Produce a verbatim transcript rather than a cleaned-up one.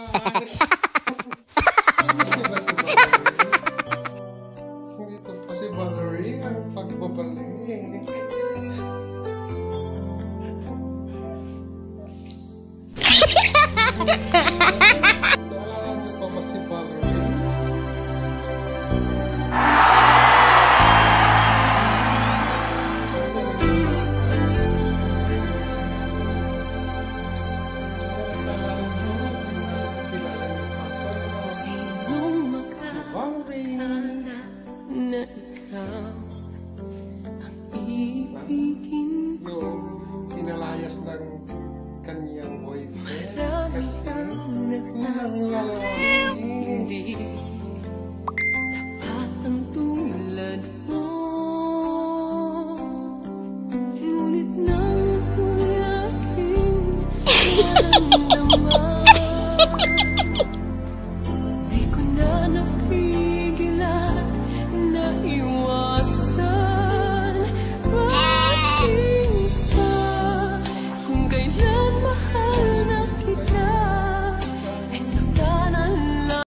Hindi ba si Valerie? Hindi ko pa si Valerie. Ang pagbabalik. Naalala mo pa ba si Valerie? Na ikaw ang ibigin ko. Yung pinalayas ng kanyang boyfriend kasi Marami kang nagsasabi, hindi